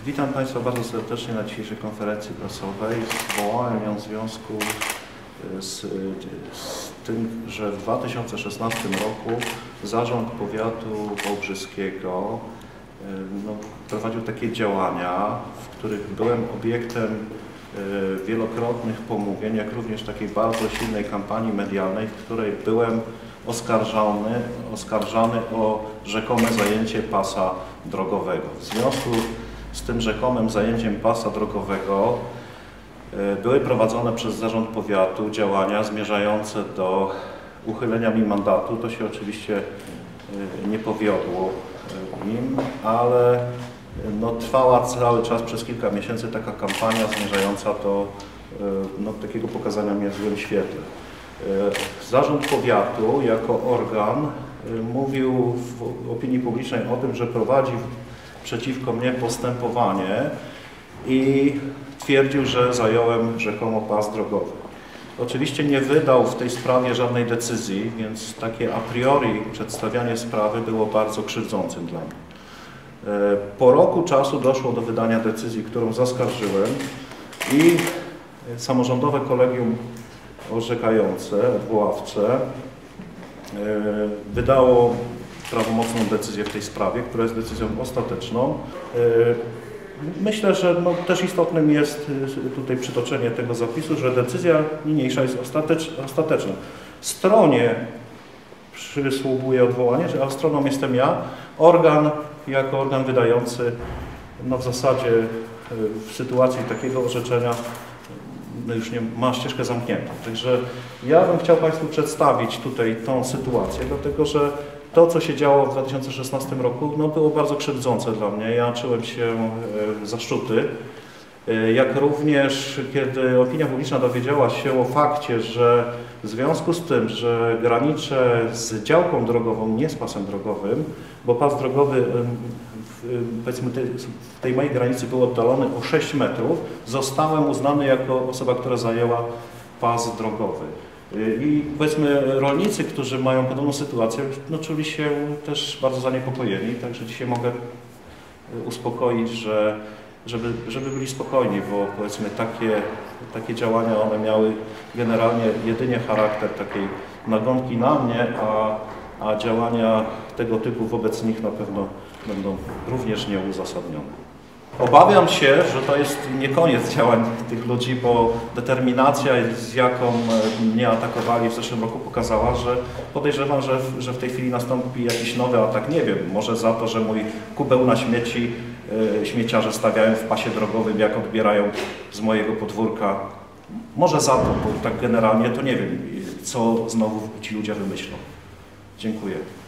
Witam Państwa bardzo serdecznie na dzisiejszej konferencji prasowej. Zwołałem ją w związku z tym, że w 2016 roku Zarząd Powiatu Wałbrzyskiego prowadził takie działania, w których byłem obiektem wielokrotnych pomówień, jak również takiej bardzo silnej kampanii medialnej, w której byłem oskarżany o rzekome zajęcie pasa drogowego. W związku z tym rzekomym zajęciem pasa drogowego były prowadzone przez Zarząd Powiatu działania zmierzające do uchylenia mi mandatu. To się oczywiście nie powiodło im, ale trwała cały czas przez kilka miesięcy taka kampania zmierzająca do takiego pokazania mnie w złym świetle. Zarząd Powiatu jako organ mówił w opinii publicznej o tym, że prowadzi przeciwko mnie postępowanie i twierdził, że zająłem rzekomo pas drogowy. Oczywiście nie wydał w tej sprawie żadnej decyzji, więc takie a priori przedstawianie sprawy było bardzo krzywdzącym dla mnie. Po roku czasu doszło do wydania decyzji, którą zaskarżyłem i samorządowe kolegium orzekające, odwoławcze wydało prawomocną decyzję w tej sprawie, która jest decyzją ostateczną. Myślę, że też istotnym jest tutaj przytoczenie tego zapisu, że decyzja niniejsza jest ostateczna. Stronie przysługuje odwołanie, a stroną jestem ja. Organ, jako organ wydający, w zasadzie w sytuacji takiego orzeczenia już nie ma ścieżkę zamkniętą. Także ja bym chciał Państwu przedstawić tutaj tą sytuację, dlatego że to, co się działo w 2016 roku, było bardzo krzywdzące dla mnie. Ja czułem się zaszczuty. Jak również, kiedy opinia publiczna dowiedziała się o fakcie, że w związku z tym, że graniczę z działką drogową, nie z pasem drogowym, bo pas drogowy powiedzmy w tej mojej granicy był oddalony o 6 metrów, zostałem uznany jako osoba, która zajęła pas drogowy. I powiedzmy rolnicy, którzy mają podobną sytuację, czuli się też bardzo zaniepokojeni, także dzisiaj mogę uspokoić, żeby byli spokojni, bo powiedzmy takie działania, one miały generalnie jedynie charakter takiej nagonki na mnie, a działania tego typu wobec nich na pewno będą również nieuzasadnione. Obawiam się, że to jest nie koniec działań tych ludzi, bo determinacja, z jaką mnie atakowali w zeszłym roku, pokazała, że podejrzewam, że w tej chwili nastąpi jakiś nowy atak. Nie wiem, może za to, że mój kubeł na śmieci śmieciarze stawiają w pasie drogowym, jak odbierają z mojego podwórka. Może za to, bo tak generalnie to nie wiem, co znowu ci ludzie wymyślą. Dziękuję.